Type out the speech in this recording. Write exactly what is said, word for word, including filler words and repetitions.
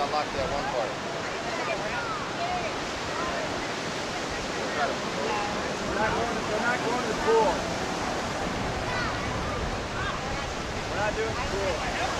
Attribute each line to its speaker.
Speaker 1: unlock that one part.
Speaker 2: We're not going to, we're not going to the pool. We're not doing the pool.